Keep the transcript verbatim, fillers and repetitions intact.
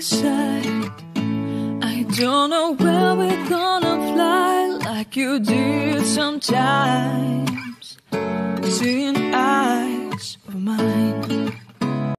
say I don't know where we're gonna fly like you did sometimes. Seeing eyes of mine